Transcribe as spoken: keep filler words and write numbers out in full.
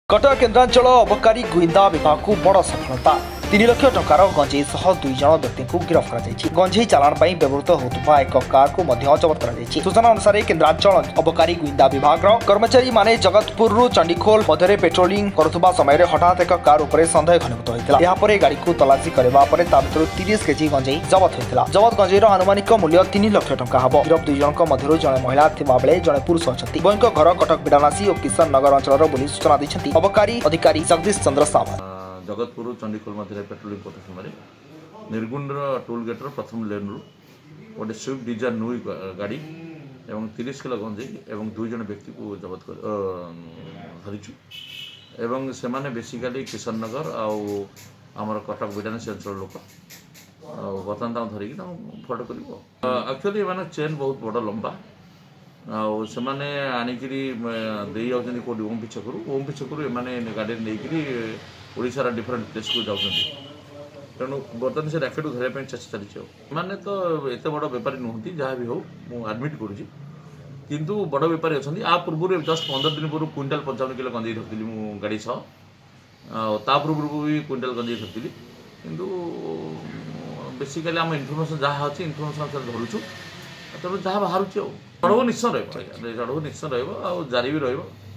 कटक केन्द्रांचल अबकारी गुइंदा विभाग को बड़ सफलता तीन लाख टंकार गंजेई सह दुई जन व्यक्ति को गिरफ्त कर गंजेई चालाण पर व्यवहृत होता एक कार को जबत कर सूचना अनुसार केन्द्रांचल अबकारी गुइंदा विभाग कर्मचारी माने जगतपुर चंडीखोल मध्य पेट्रोलिंग करुवा समय हठात एक कार उपर सन्देह घनीभूत होता गाड़ी को तलाशी करने तीस केजी गंजेई जबत होता जबत गंजेईर आनुमानिक मूल्य तीन लाख टंका हम गिरफ दुई जन मध्य जड़े महिला बेले जड़े पुरुष अच्छा उभयों घर कटक बिडानासी और किशन नगर अंचल बोली सूचना देते अबकारी अधिकारी जगदीश चंद्र सावंत। जगतपुर चंडीखोल मध्य पेट्रोलिंग करते समय निर्गुंड टोल गेट्र प्रथम लेन रु गोटे स्विफ्ट डिजायर नुई गाड़ी एवं तीस किलो गंजेई एवं दुई जन व्यक्ति को जबत कर धरीचु एवं से माने बेसिकली किशन नगर आमर कटक बिडानासी अंचल लोक बर्तमान धरिकी फटो कर एक्चुअली ये चेन बहुत बड़ लंबा से माने आनिकी दे जाऊँ कौटी ओम पिछकरू ओम पिछकरू एम गाड़ी नहीं ओडार डिफरेन्ट प्लेस को जाऊँ तेणु बर्तमान से रैकेट को धरने चेष्टा चली मैंने तो एत बड़ बेपारी नुहति जहाँ भी हो आडमिट करुँची किंतु बड़ बेपारी अच्छा आ पूर्व जस्ट पंद्रह दिन पूर्व क्विंटाल पंचावन किलो गंजेई धरती मु गाड़ी सह पूर्व भी क्विंटाल गंजेई धरती किंतु बेसिकली आम इनफर्मेशन जहाँ अच्छी इनफर्मेशन धरुचु तेणु जहाँ बाहर चढ़ऊ निश्चय रहा चढ़ऊ निश्चय रही जारी भी रहा।